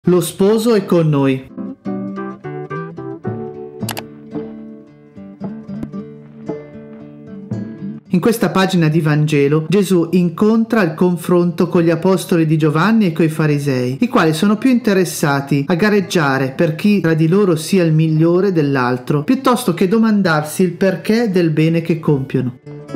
Lo sposo è con noi. In questa pagina di Vangelo Gesù incontra il confronto con gli apostoli di Giovanni e coi farisei, i quali sono più interessati a gareggiare per chi tra di loro sia il migliore dell'altro, piuttosto che domandarsi il perché del bene che compiono.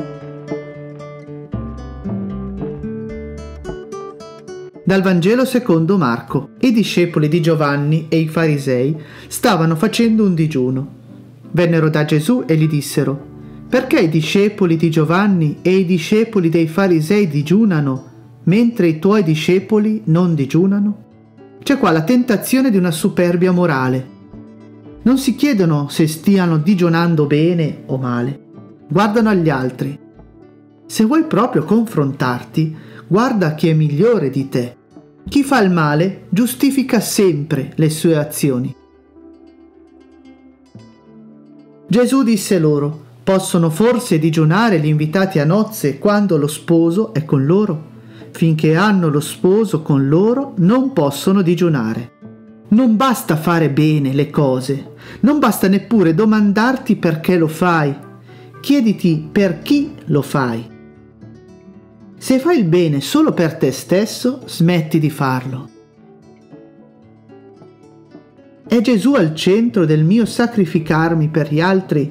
Dal Vangelo secondo Marco. I discepoli di Giovanni e i farisei stavano facendo un digiuno. Vennero da Gesù e gli dissero: «Perché i discepoli di Giovanni e i discepoli dei farisei digiunano, mentre i tuoi discepoli non digiunano?» C'è qua la tentazione di una superbia morale. Non si chiedono se stiano digiunando bene o male, guardano agli altri. Se vuoi proprio confrontarti, guarda chi è migliore di te. Chi fa il male giustifica sempre le sue azioni. Gesù disse loro: «Possono forse digiunare gli invitati a nozze quando lo sposo è con loro? Finché hanno lo sposo con loro non possono digiunare». Non basta fare bene le cose, non basta neppure domandarti perché lo fai. Chiediti per chi lo fai. Se fai il bene solo per te stesso, smetti di farlo. È Gesù al centro del mio sacrificarmi per gli altri?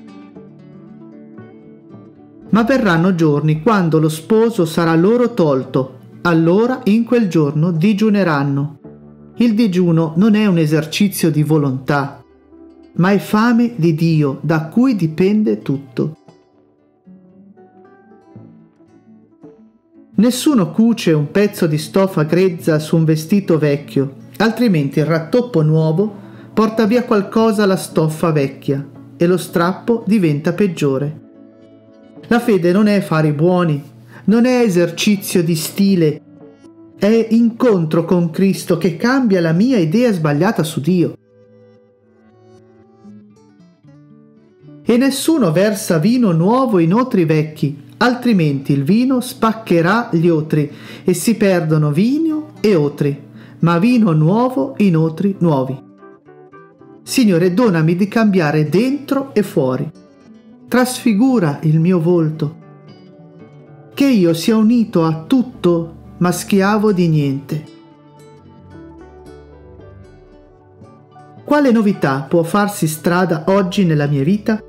Ma verranno giorni quando lo sposo sarà loro tolto, allora in quel giorno digiuneranno. Il digiuno non è un esercizio di volontà, ma è fame di Dio da cui dipende tutto. Nessuno cuce un pezzo di stoffa grezza su un vestito vecchio, altrimenti il rattoppo nuovo porta via qualcosa alla stoffa vecchia e lo strappo diventa peggiore. La fede non è fare buoni, non è esercizio di stile, è incontro con Cristo che cambia la mia idea sbagliata su Dio. E nessuno versa vino nuovo in otri vecchi, altrimenti il vino spaccherà gli otri e si perdono vino e otri, ma vino nuovo in otri nuovi. Signore, donami di cambiare dentro e fuori. Trasfigura il mio volto, che io sia unito a tutto ma schiavo di niente. Quale novità può farsi strada oggi nella mia vita?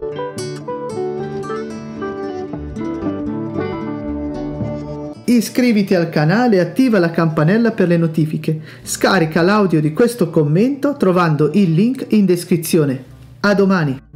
Iscriviti al canale e attiva la campanella per le notifiche. Scarica l'audio di questo commento trovando il link in descrizione. A domani!